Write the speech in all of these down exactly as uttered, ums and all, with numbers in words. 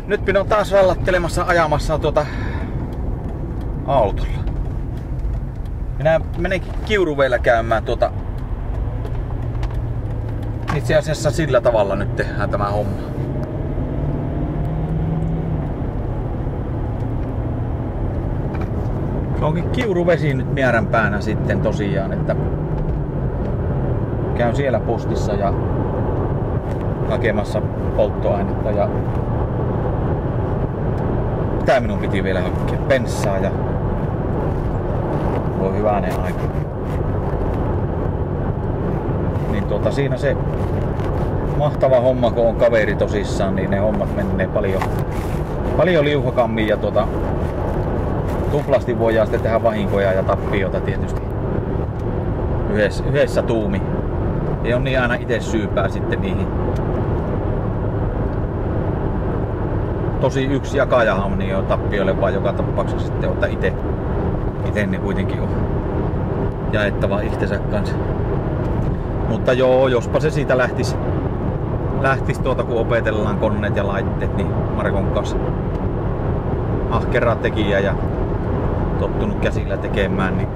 Nyt minä olen taas rallattelemassa ajamassa tuota autolla. Minä menenkin Kiuruvedellä käymään tuota. Itse asiassa sillä tavalla nyt tehdään tämä homma. Se onkin Kiuruvesi nyt määränpäänä sitten tosiaan, että käyn siellä postissa ja hakemassa polttoainetta ja tää minun piti vielä hakea bensaa ja voi hyvänen aika. Niin tuota siinä se mahtava homma, kun on kaveri tosissaan, niin ne hommat menee paljon, paljon liuhakammin ja tuota tuplasti voidaan sitten tehdä vahinkoja ja tappiota tietysti yhdessä, yhdessä tuumi. Ei ole niin aina itse syypää sitten niihin. Tosi yksi jakajahan niin on tappioille, vaan joka tapauksessa sitten ottaa itse. Itse ne kuitenkin on jaettava itsensä kanssa. Mutta joo, jospa se siitä lähtisi, lähtisi tuota kun opetellaan koneet ja laitteet, niin Markon kanssa ahkera tekijä ja tottunut käsillä tekemään, niin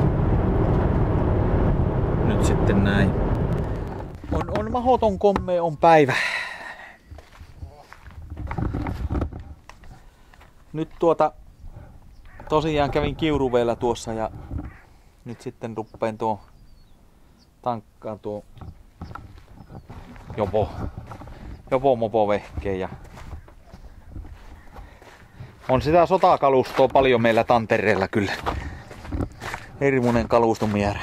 nyt sitten näin. On, on mahoton kommea on päivä. Nyt tuota tosiaan kävin Kiuruvedellä tuossa ja nyt sitten ruppeen tuo tankkaan tuo jopo, jopo mopo vehkeen ja on sitä sotakalustoa paljon meillä Tantereella kyllä. Hirmuinen kalustomäärä.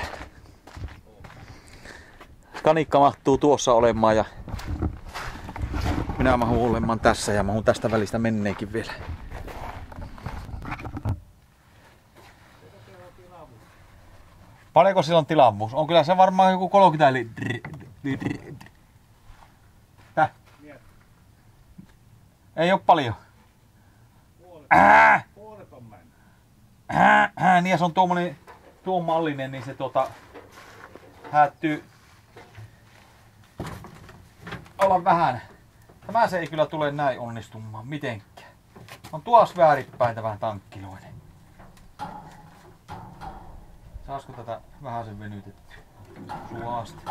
Kanikka mahtuu tuossa olemaan ja minä mahun olemaan tässä ja mahun tästä välistä menneekin vielä. Paljonko sillä on tilavuus? On kyllä se varmaan joku kolmekymmentä litraa. Täh? Ei oo paljon. Ää! Puolet on mennyt. Ää, ää, niin ja se on tuommoinen, tuon mallinen, niin se tuota häättyy olla vähän. Tämä se ei kyllä tule näin onnistumaan mitenkään. On tuossa väärinpäin tämä tankkiloinen. Saisiko tätä vähän sen venytettyä? Suasti.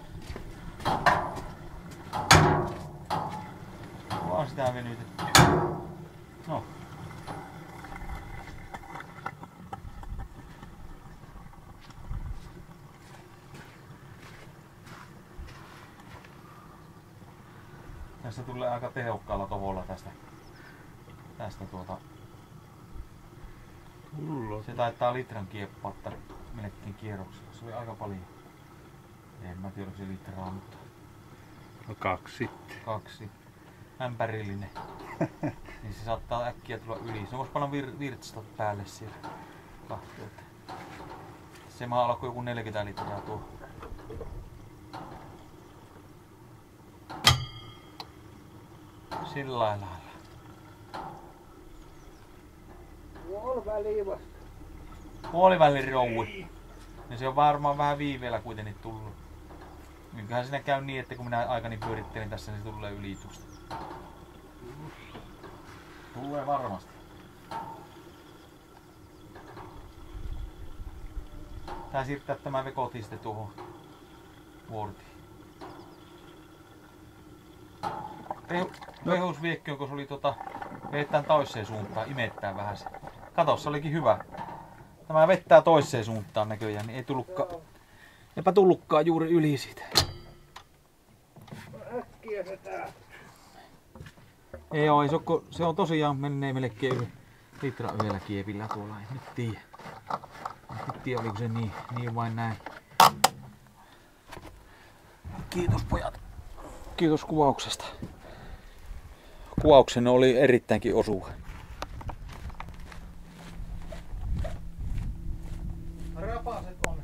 Vaan sitä venytettyä. No. Tässä tulee aika tehokkaalla tovolla tästä. Tästä tuota. Se taitaa litran kieppautta melkein kierroksella. Se oli aika paljon. En mä tiedä, se litraa, mutta... No kaksi sitten. Kaksi. Ämpärillinen. Niin se saattaa äkkiä tulla yli. Se voisi panna vir virtsata päälle siellä. Kahtoo. Se maa alkoi joku neljäkymmentä litraa tuo. Sillä lailla. Puoliväliin vasta. Puolivälin rouvui. Ja se on varmaan vähän viiveellä kuitenkin tullut. Minkähän siinä käy niin, että kun minä aikani pyörittelin tässä, niin se tulee yli tuosta. Tulee varmasti. Tää siirtää tämä vekoti sitten tuohon vuortiin. Vehusviekkiön, kun se oli tota, vettään toiseen suuntaan, imettää vähän se. Kato, se olikin hyvä. Tämä vettää toiseen suuntaan näköjään, niin ei tullutkaan, eipä tullutkaan juuri yli siitä. Äkkiä se tää. Ei oo, se on, se on tosiaan menee melkein yli litra yhdellä kiepillä tuolla, en nyt tiedä. En nyt tiedä, oliko se niin, niin vain näin. Kiitos pojat. Kiitos kuvauksesta. Kuvauksenne oli erittäinkin osuva. Rapaset on.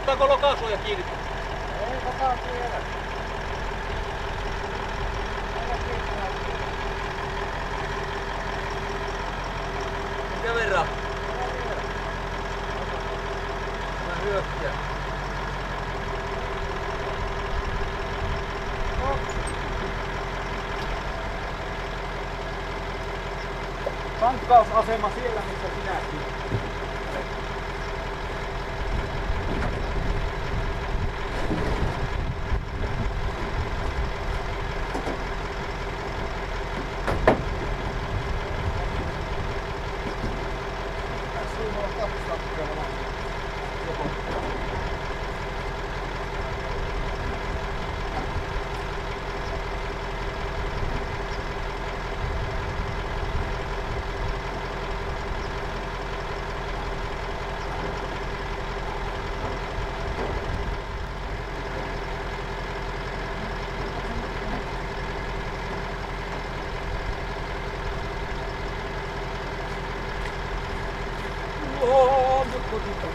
Ottaako lokaasuja kiinni? Ei osaa vielä. Minkä verran? Mä hyökkään. Tankkausasema siellä, missä sinäkin. Oh, nyt kotiin.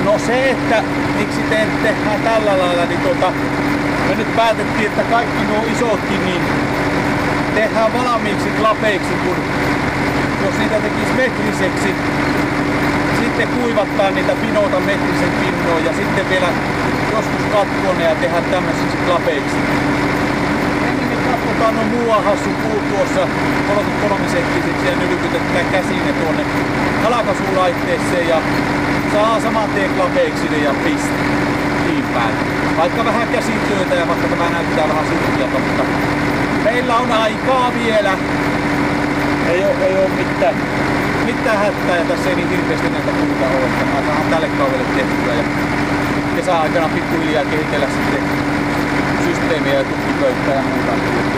No se, että miksi te tehdään tällä lailla, niin tuota, me nyt päätettiin, että kaikki nuo isotkin niin tehdään valmiiksi klapeiksi, kun jos niitä tekisi metriseksi, sitten kuivattaa niitä pinoita metrisen pinnoon ja sitten vielä joskus katkoa ne ja tehdään tämmöisiksi klapeiksi. Ennen me katkotaan no muuan hassu puu tuossa kolmekymmentäkolme senttiseksi ja nylkytetään käsinne tuonne halkaisulaitteeseen ja saa saman tien klapeiksi ne ja piste niin päälle. Vaikka vähän käsityötä ja vaikka tämä näyttää vähän surkealta, mutta meillä on aikaa vielä. Ei oo, ei oo mitään, mitään hätää ja tässä ei niin hirveästi näitä puuta ole. Aikahan tälle kaudelle tehtyä ja kesäaikana pikkuhiljaa kehitellä sitten systeemiä ja tukkipöytää ja muuta.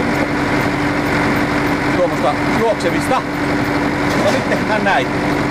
Tuommoista juoksevista. No nyt tehdään näin.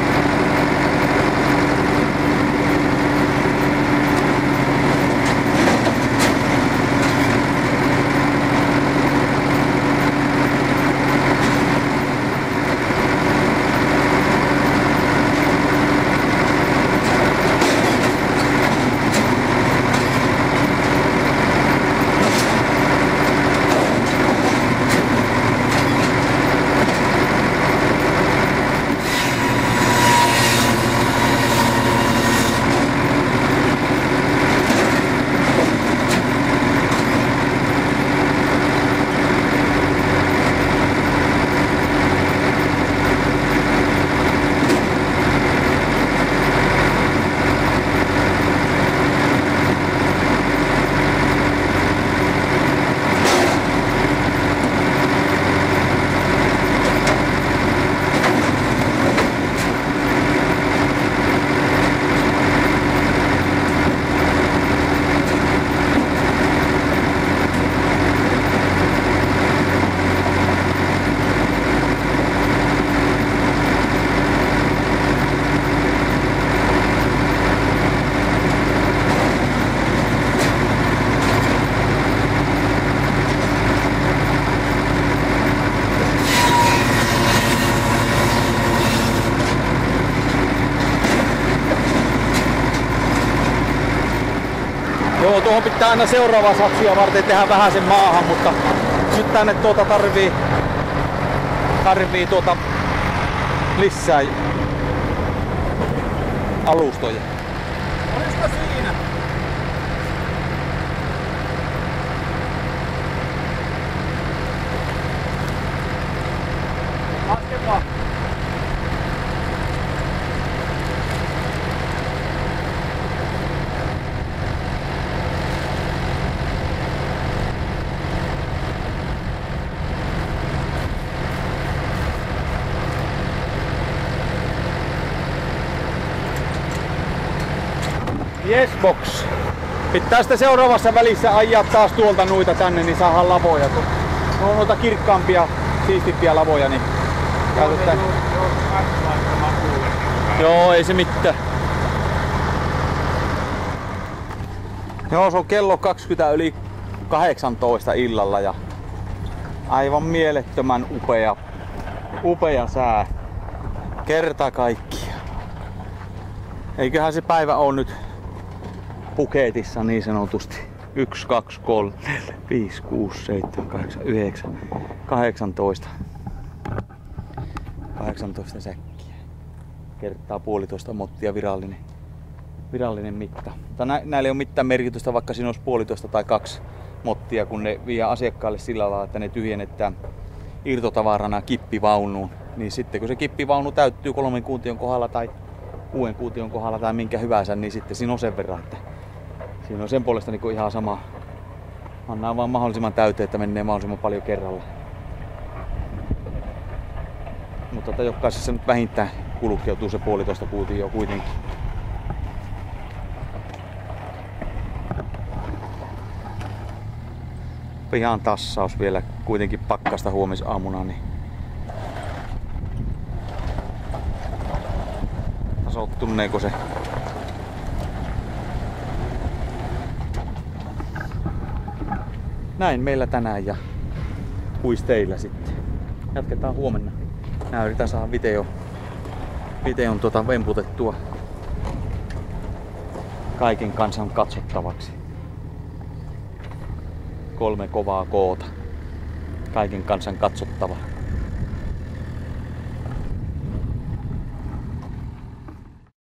Joo, tuohon pitää aina seuraavaa saksia varten tehdä vähän sen maahan, mutta nyt tänne tuota tarvii, tarvii tuota lisää alustoja. Olisiko siinä? Laske vaan. Yes box. Pitää sitten seuraavassa välissä ajaa taas tuolta noita tänne, niin saadaan lavoja. Ne on noita kirkkaampia, siistimpiä lavoja, niin käytetään. Joo, ei se mitään. Joo, se on kello kaksikymmentä yli kahdeksantoista illalla ja aivan mielettömän upea, upea sää. Kerta kaikkiaan. Eiköhän se päivä on nyt puketissa niin sanotusti. yksi, kaksi, kolme, neljä, viisi, kuusi, seitsemän, kahdeksan, yhdeksän, kahdeksantoista. kahdeksantoista säkkiä. Kertaa puolitoista mottia virallinen, virallinen mitta. Mutta nä, näillä ei ole mitään merkitystä, vaikka siinä olisi puolitoista tai kaksi mottia, kun ne vie asiakkaalle sillä lailla, että ne tyhjennetään irtotavarana kippivaunuun. Niin sitten kun se kippivaunu täyttyy kolmen kuution kohdalla tai kuuden kuution kohdalla tai minkä hyvänsä, niin sitten siinä on sen verran, että siinä on sen puolesta niin kuin ihan sama. Annaa vaan mahdollisimman täyteen, että menee mahdollisimman paljon kerralla. Mutta tota, jokaisessa nyt vähintään kulkeutuu se puolitoista kuutio kuitenkin. Ihan tassaus vielä kuitenkin pakkasta huomisaamuna. Niin tasoittuneeko se? Näin meillä tänään ja kuis teillä sitten. Jatketaan huomenna. Nää yritän saada video, videon tuota vemputettua kaiken kansan katsottavaksi. Kolme kovaa koota. Kaiken kansan katsottava.